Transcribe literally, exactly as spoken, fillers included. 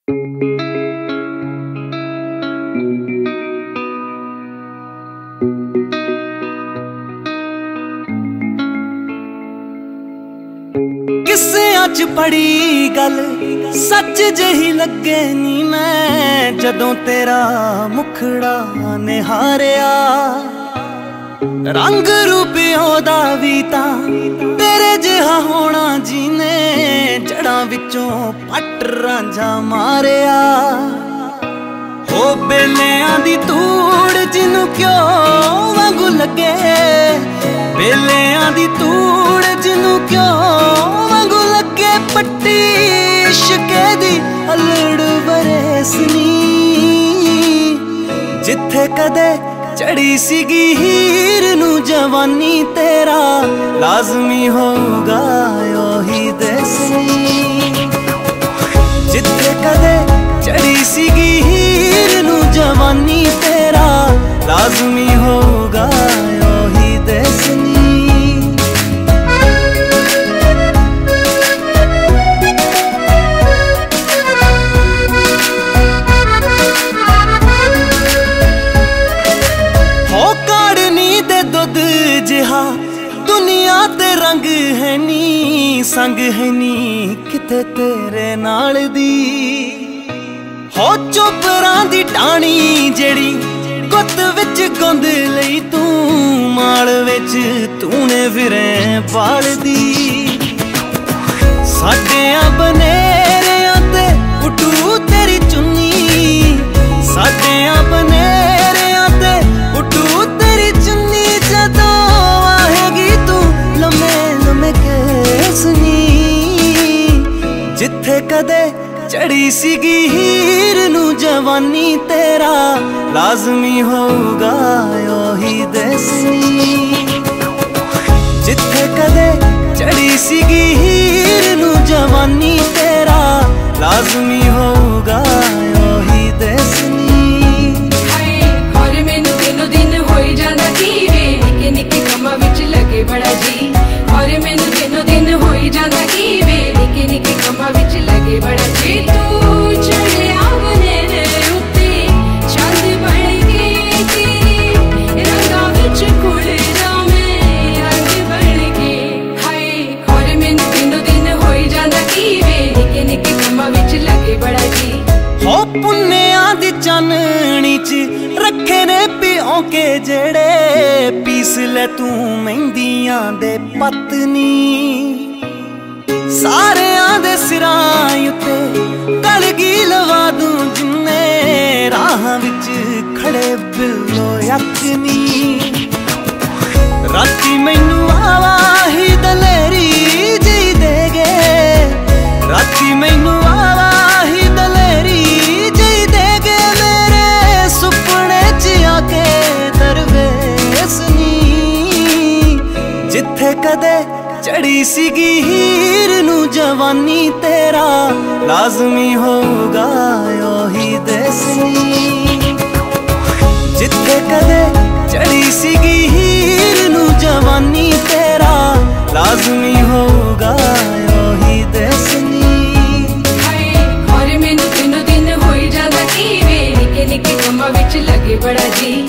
किस्सियां च पड़ी गल सच जही लगे नी मैं जदों तेरा मुखड़ा निहारिया। रंग रूपियों दा भी तां तेरे जिहा होना जीने जड़ां विचों पट रांझा मारिया। हो बेलियां दी तूड़ जिन्नू क्यों वांगू लगे, बेलियां दी तूड़ जिन्नू क्यों वांगू लगे, पट्टी इश्के दी अलड़ बरेसनी जिथे कदे चढ़ी सीगी हीर नू जवानी तेरा लाजमी होगा ओही दसनी। जिथे कदे चढ़ी सीगी हीर नू जवानी तेरा लाजमी होगा ओही दसनी। दुनिया ते रंग है नी संग है नी किते तेरे नाल दी। हो चोपरां दी टाणी जेड़ी गुत विच गुंद लई तू माल विच तूने फिरे पाल दी। साडियां बनेरियां ते उठू तेरी चुन्नी, साडियां बनेरियां ते उठू तेरी चुन्नी जदों जिथे कदे चढ़ी सीगी हीर नू जवानी तेरा लाजमी होगा ओही दसनी। जिथे कदे चढ़ी सीगी हीर नू जवानी तेरा लाजमी होगा ओही दसनी। और मैनू दिनों दिन होई जांदा की वे निके निके कमां विच लगे बड़ा जी। और मैनू दिनों दिन होई जांदा की वे निके निके कमां विच लगे बड़ा जी। तू चढ़िया बनेरे उत्ते चंद बन के तेरे रंगां विच घुलदा मैं रंग बन के। हाय और मैनू दिनों दिन होई जांदा की वे निके निके कमां विच लगे बड़ा जी। हो पुन्नियां दी चाननी च रखे ने पिओ के जेड़े पीस ले तू मेहंदियां दे पत्नी। सारियां दे सिरां उत्ते कलगी लवा दूं जिन्ने राह विच खड़े बिल्लो यकनी। राती मैनू आवाही दलेरी जी दे गए, राती मैनू आवाही दलेरी जी दे गए मेरे सुपने च आके दरवेसनी। जिथे कदे चढ़ी सीगी हीर नू जवानी तेरा लाजमी होगा ओही दसनी। जिथे कदे चढ़ी सीगी हीर नू जवानी तेरा लाजमी होगा ओही दसनी। और मैनू दिनों दिन होई जांदा की वे निके निके कमां विच लगे बड़ा जी।